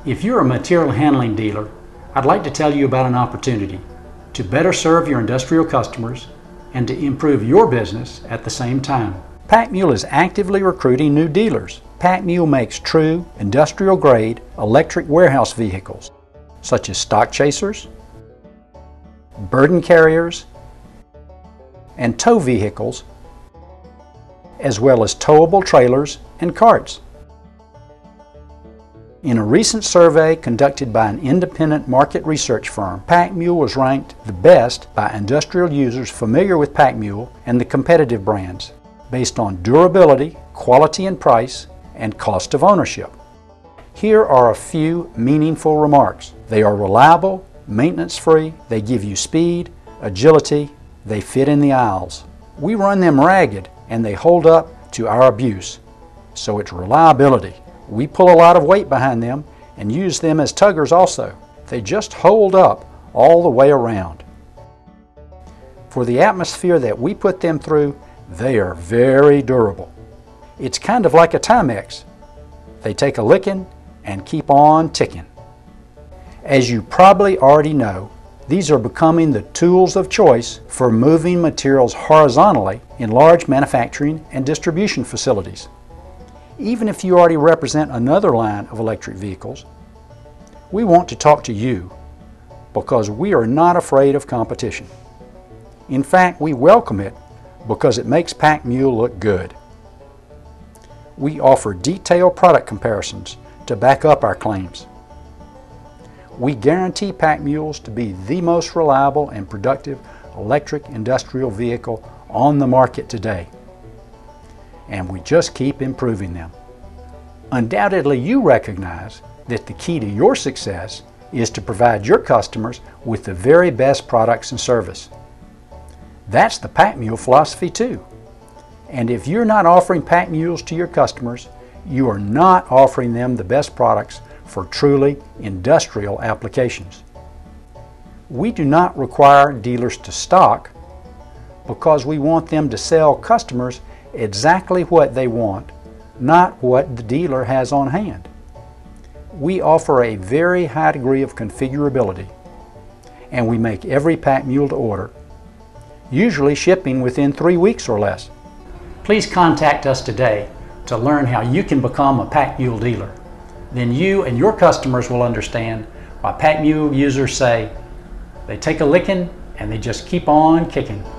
If you're a material handling dealer, I'd like to tell you about an opportunity to better serve your industrial customers and to improve your business at the same time. Pack Mule is actively recruiting new dealers. Pack Mule makes true industrial-grade electric warehouse vehicles such as stock chasers, burden carriers, and tow vehicles, as well as towable trailers and carts. In a recent survey conducted by an independent market research firm, Pack Mule was ranked the best by industrial users familiar with Pack Mule and the competitive brands, based on durability, quality and price, and cost of ownership. Here are a few meaningful remarks. They are reliable, maintenance-free, they give you speed, agility, they fit in the aisles. We run them ragged and they hold up to our abuse, so it's reliability. We pull a lot of weight behind them and use them as tuggers also. They just hold up all the way around. For the atmosphere that we put them through, they are very durable. It's kind of like a Timex. They take a licking and keep on ticking. As you probably already know, these are becoming the tools of choice for moving materials horizontally in large manufacturing and distribution facilities. Even if you already represent another line of electric vehicles, we want to talk to you because we are not afraid of competition. In fact, we welcome it because it makes Pack Mule look good. We offer detailed product comparisons to back up our claims. We guarantee Pack Mules to be the most reliable and productive electric industrial vehicle on the market today. And we just keep improving them. Undoubtedly, you recognize that the key to your success is to provide your customers with the very best products and service. That's the Pack Mule philosophy too. And if you're not offering Pack Mules to your customers, you are not offering them the best products for truly industrial applications. We do not require dealers to stock because we want them to sell customers exactly what they want, not what the dealer has on hand. We offer a very high degree of configurability, and we make every Pack Mule to order, usually shipping within 3 weeks or less. Please contact us today to learn how you can become a Pack Mule dealer. Then you and your customers will understand why Pack Mule users say they take a licking and they just keep on kicking.